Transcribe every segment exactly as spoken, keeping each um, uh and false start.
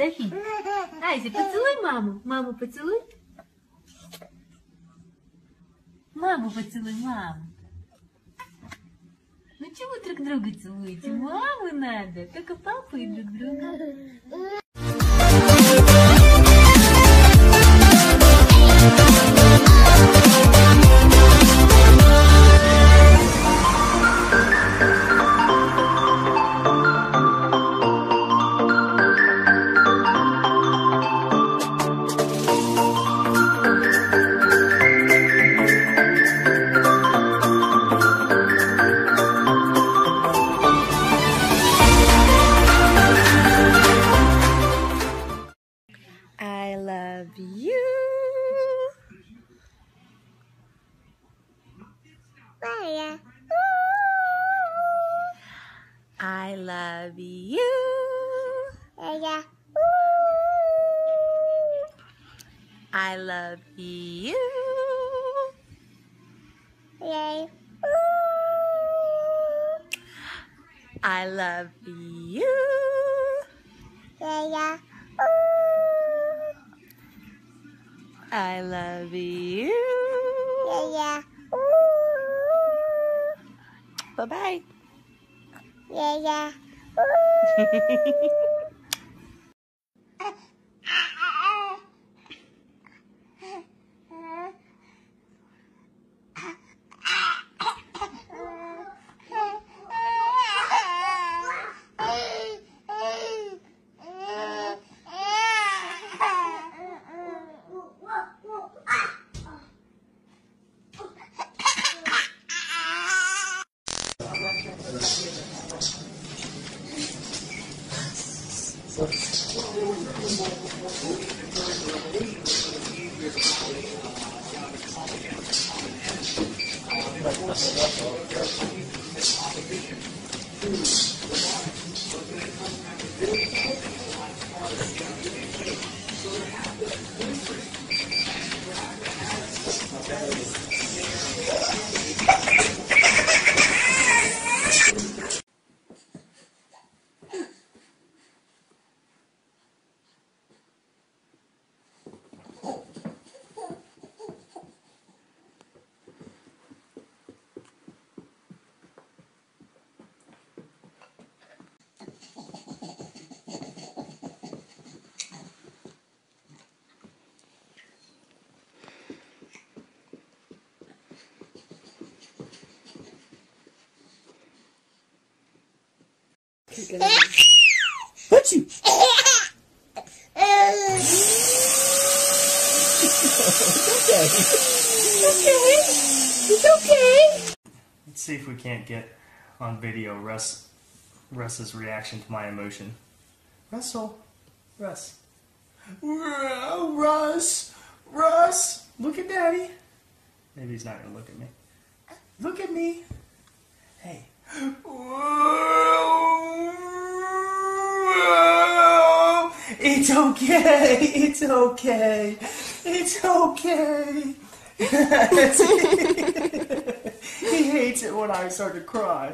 Софи, Айзи, поцелуй маму. Маму поцелуй. Маму поцелуй, маму. Ну чего друг друга целуете? Маму надо, только папу и друг друга. I love you. I love you. I love you. I love you. I love you. Bye-bye. Yeah, yeah. What you? Okay. Okay. It's okay. Let's see if we can't get on video Russ Russ's reaction to my emotion. Russell. Russ. Russ. Russ. Look at Daddy. Maybe he's not gonna look at me. Look at me. Hey. It's okay. It's okay. It's okay. He hates it when I start to cry.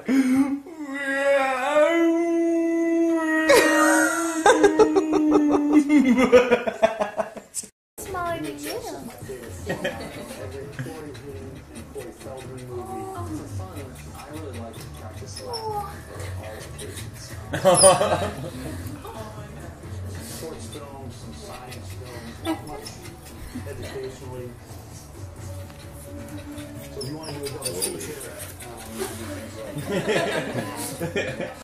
Smaller than you. Films, some science films, not much educationally. So if you want to do a double feature, um,